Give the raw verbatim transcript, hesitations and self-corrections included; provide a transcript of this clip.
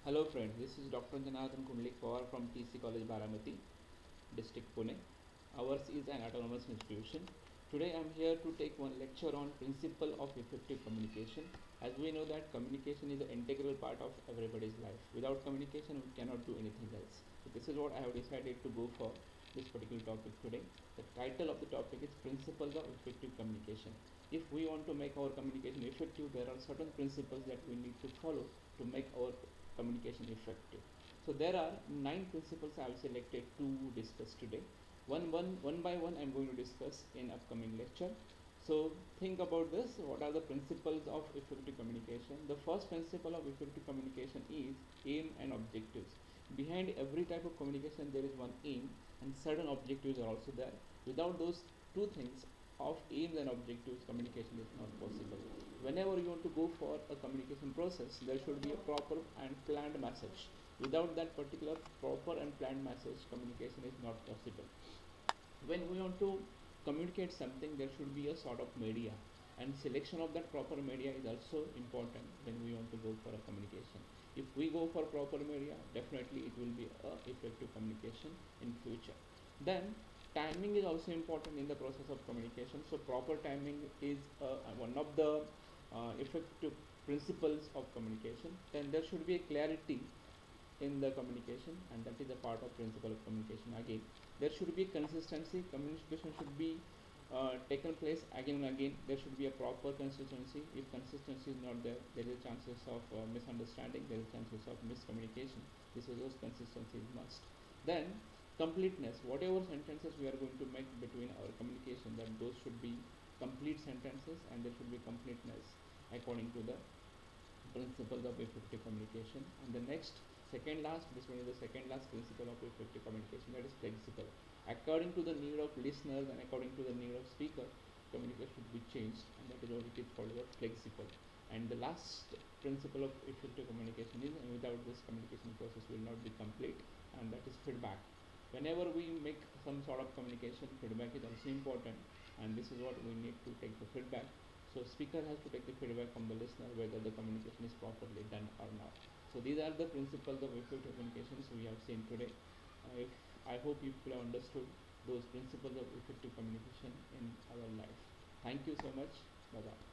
Hello friends, this is Doctor Janardhan Kundlik Pawar from T C College Baramati, District Pune. Ours is an autonomous institution. Today I am here to take one lecture on principle of effective communication. As we know that communication is an integral part of everybody's life. Without communication we cannot do anything else. So this is what I have decided to go for this particular topic today. The title of the topic is Principles of Effective Communication. If we want to make our communication effective, there are certain principles that we need to follow to make our communication effective. So there are nine principles I have selected to discuss today. One, one, one by one I am going to discuss in upcoming lecture. So think about this. What are the principles of effective communication? The first principle of effective communication is aim and objectives. Behind every type of communication there is one aim and certain objectives are also there. Without those two things of aims and objectives, communication is not possible. Whenever you want to go for a communication process, there should be a proper and planned message. Without that particular proper and planned message, communication is not possible. When we want to communicate something, there should be a sort of media, and selection of that proper media is also important when we want to go for a communication. If we go for proper media, definitely it will be a effective communication in future. Then timing is also important in the process of communication. So proper timing is uh, one of the uh, effective principles of communication. Then there should be a clarity in the communication, and that is a part of principle of communication. Again, there should be consistency. Communication should be uh, taken place again and again. There should be a proper consistency. If consistency is not there, there is chances of uh, misunderstanding, there is chances of miscommunication. This is those consistency is must. Then completeness. Whatever sentences we are going to make between our communication, that those should be complete sentences, and there should be completeness according to the principles of effective communication. And the next, second last, this one is the second last principle of effective communication, that is flexible. According to the need of listeners and according to the need of speaker, communication should be changed, and that is what it is called as flexible. And the last principle of effective communication is, and without this communication process will not be complete, and that is feedback. Whenever we make some sort of communication, feedback is also important, and this is what we need to take the feedback. So speaker has to take the feedback from the listener whether the communication is properly done or not. So these are the principles of effective communications we have seen today. Uh, if I hope you have understood those principles of effective communication in our life. Thank you so much. Bye bye.